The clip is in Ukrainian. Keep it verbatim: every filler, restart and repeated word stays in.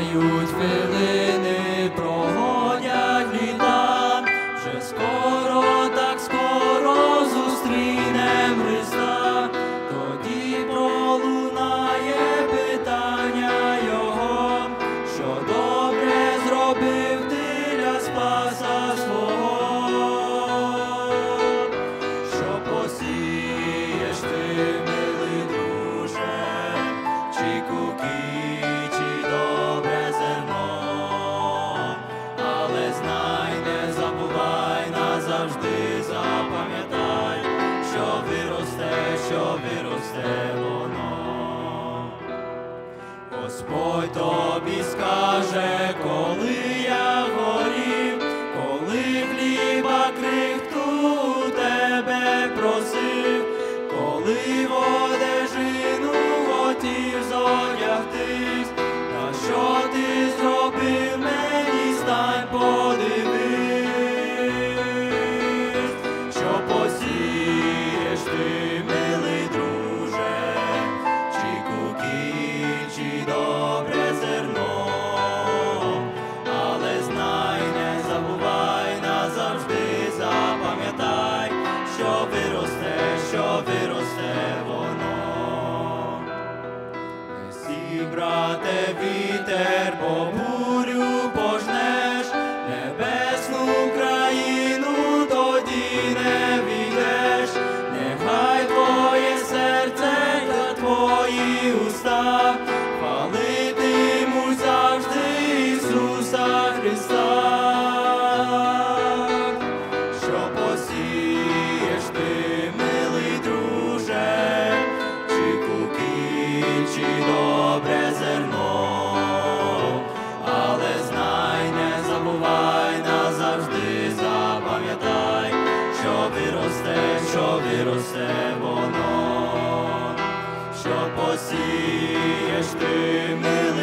Минають хвилини, проходять літа, вже скоро, так скоро зустрінем Христа. Тоді пролунає питання Його, що добре зробив ти для Спаса свого. Що посієш ти, милий друже, чи куки, чи добре зерно, але знай, не забувай, назавжди запам'ятай, що виросте, що виросте воно. Господь тобі скаже, коли я горів, коли хліба крихту у тебе просив, коли в одежину хотів зодягтись, та що ти зробив мені, стань подивись, що посієш ти, милий друже, чи куки, чи добре зерно, але знай, не забувай, назавжди запам'ятай, що виросте, що виросте воно. Неси, брате, вітер, по бурю пожнеш, небесну країну тоді не війдеш. Нехай твоє серце та твої уста хвалитимуть завжди Ісуса Христа. Що посієш ти, милий друже, чи куки, чи добре зерно, але знай, не забувай, назавжди запам'ятай, що виросте, що виросте воно. Що посієш ти, милий